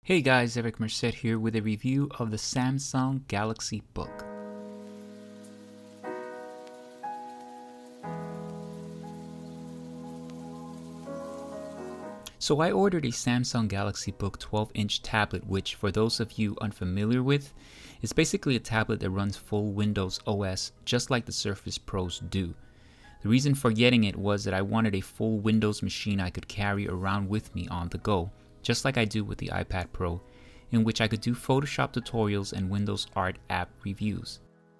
Hey guys, Eric Merced here with a review of the Samsung Galaxy Book. So I ordered a Samsung Galaxy Book 12-inch tablet, which for those of you unfamiliar with, is basically a tablet that runs full Windows OS just like the Surface Pros do. The reason for getting it was that I wanted a full Windows machine I could carry around with me on the go, just like I do with the iPad Pro, in which I could do Photoshop tutorials and Windows Art app reviews.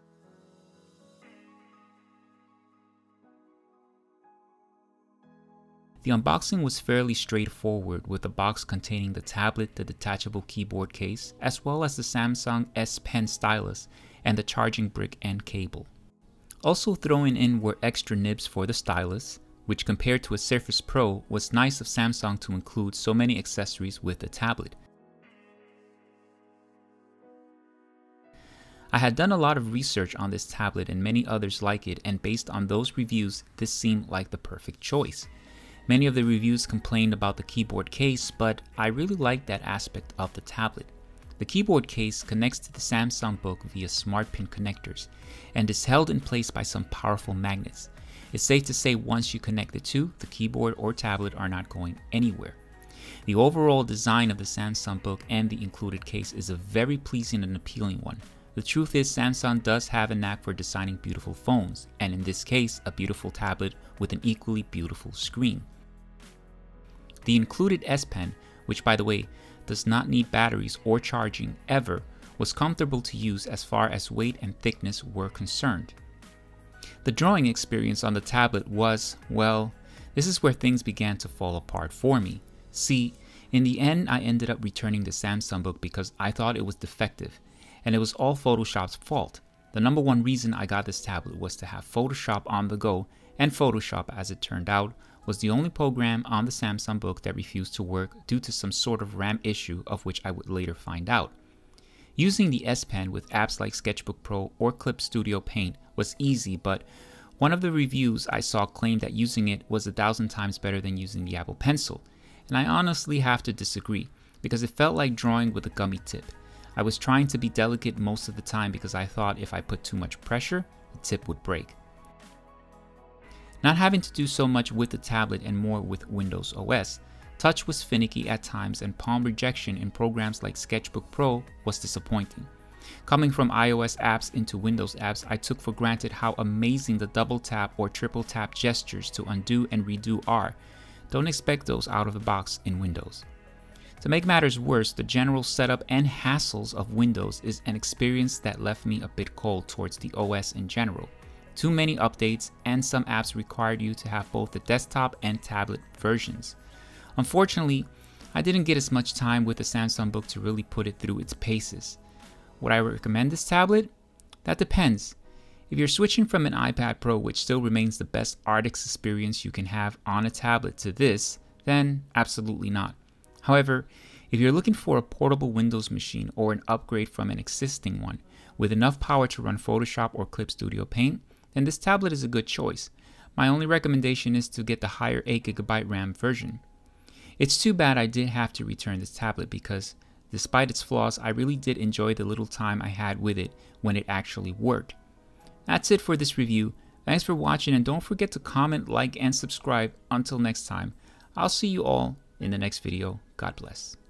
The unboxing was fairly straightforward, with the box containing the tablet, the detachable keyboard case, as well as the Samsung S Pen stylus and the charging brick and cable. Also thrown in were extra nibs for the stylus, which compared to a Surface Pro was nice of Samsung to include so many accessories with the tablet. I had done a lot of research on this tablet and many others like it, and based on those reviews, this seemed like the perfect choice. Many of the reviews complained about the keyboard case, but I really liked that aspect of the tablet. The keyboard case connects to the Samsung Book via smart pin connectors and is held in place by some powerful magnets. It's safe to say once you connect the two, the keyboard or tablet are not going anywhere. The overall design of the Samsung Book and the included case is a very pleasing and appealing one. The truth is, Samsung does have a knack for designing beautiful phones, and in this case, a beautiful tablet with an equally beautiful screen. The included S Pen, which by the way, does not need batteries or charging ever, was comfortable to use as far as weight and thickness were concerned. The drawing experience on the tablet was, well, this is where things began to fall apart for me. See, in the end, I ended up returning the Samsung Book because I thought it was defective, and it was all Photoshop's fault. The number one reason I got this tablet was to have Photoshop on the go, and Photoshop, as it turned out, was the only program on the Samsung Book that refused to work due to some sort of RAM issue, of which I would later find out. Using the S Pen with apps like Sketchbook Pro or Clip Studio Paint was easy, but one of the reviews I saw claimed that using it was 1,000 times better than using the Apple Pencil, and I honestly have to disagree, because it felt like drawing with a gummy tip. I was trying to be delicate most of the time because I thought if I put too much pressure, the tip would break. Not having to do so much with the tablet and more with Windows OS, touch was finicky at times, and palm rejection in programs like Sketchbook Pro was disappointing. Coming from iOS apps into Windows apps, I took for granted how amazing the double tap or triple tap gestures to undo and redo are. Don't expect those out of the box in Windows. To make matters worse, the general setup and hassles of Windows is an experience that left me a bit cold towards the OS in general. Too many updates, and some apps required you to have both the desktop and tablet versions. Unfortunately, I didn't get as much time with the Samsung Book to really put it through its paces. Would I recommend this tablet? That depends. If you're switching from an iPad Pro, which still remains the best artist experience you can have on a tablet, to this, then absolutely not. However, if you're looking for a portable Windows machine or an upgrade from an existing one with enough power to run Photoshop or Clip Studio Paint, then this tablet is a good choice. My only recommendation is to get the higher 8GB RAM version. It's too bad I did have to return this tablet because, despite its flaws, I really did enjoy the little time I had with it when it actually worked. That's it for this review. Thanks for watching, and don't forget to comment, like, and subscribe. Until next time, I'll see you all in the next video. God bless.